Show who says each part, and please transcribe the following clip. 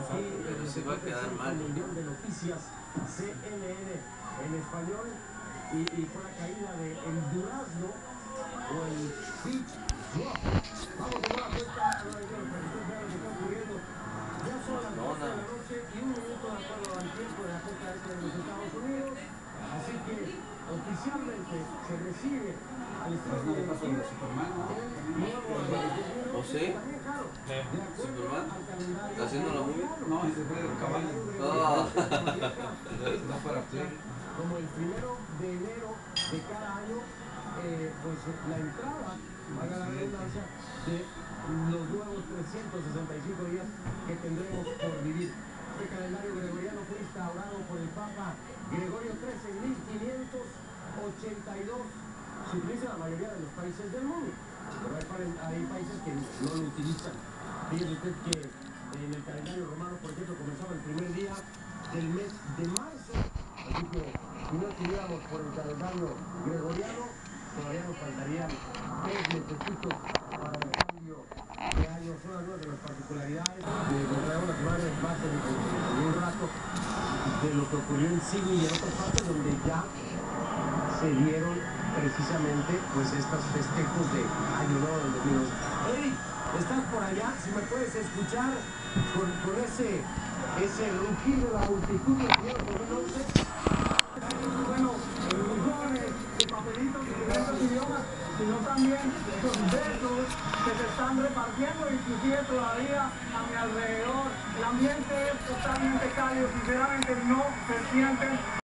Speaker 1: Pero se va a quedar mal.
Speaker 2: De noticias CNN en español y fue la caída de el durazno o el peach drop. Vamos a dar cuenta a la que está ocurriendo. Ya son las 12 de la noche y un minuto de acuerdo al tiempo de la costa este de los Estados Unidos. Así que oficialmente se recibe al estadio de
Speaker 3: Superman,
Speaker 1: ¿O sí? ¿Superman? ¿Está haciendo la movie?
Speaker 3: no, ese fue el caballo.
Speaker 1: Ah.
Speaker 3: No para Play.
Speaker 2: Como el 1 de enero de cada año, pues la entrada, valga la redundancia, de los nuevos 365 días que tendremos por vivir. Este calendario gregoriano fue instaurado por el Papa Gregorio XIII en 1582. Se utiliza en la mayoría de los países del mundo, pero hay países que no lo utilizan. Fíjese usted que en el calendario romano, por ejemplo, comenzaba el primer día del mes de marzo. Así que si no estuviéramos por el calendario gregoriano, todavía nos faltarían 3 mesecitos para el cambio de año. Son algunas de las particularidades. Nos traemos las imágenes más en un rato de lo que ocurrió en Sydney y en otras partes donde ya se dieron precisamente pues estos festejos de Año Nuevo del 2011. Hey, ¿estás por allá? Si me puedes escuchar con ese rugido de la multitud del año 2011. Bueno, millones de papelitos de diversos idiomas, sino también los besos que se están repartiendo, inclusive todavía a mi alrededor. El ambiente es totalmente cálido, sinceramente no se sienten